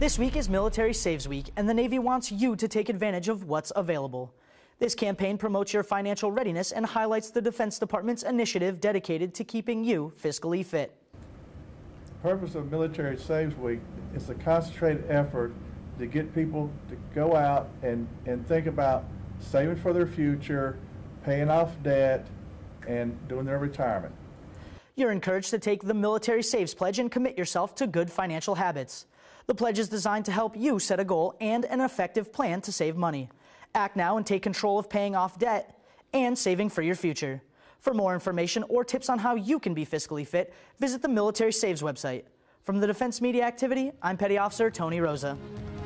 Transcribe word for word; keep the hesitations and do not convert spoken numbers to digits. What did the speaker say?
This week is Military Saves Week, and the Navy wants you to take advantage of what's available. This campaign promotes your financial readiness and highlights the Defense Department's initiative dedicated to keeping you fiscally fit. The purpose of Military Saves Week is a concentrated effort to get people to go out and, and think about saving for their future, paying off debt, and doing their retirement. You're encouraged to take the Military Saves Pledge and commit yourself to good financial habits. The pledge is designed to help you set a goal and an effective plan to save money. Act now and take control of paying off debt and saving for your future. For more information or tips on how you can be fiscally fit, visit the Military Saves website. From the Defense Media Activity, I'm Petty Officer Tony Rosa.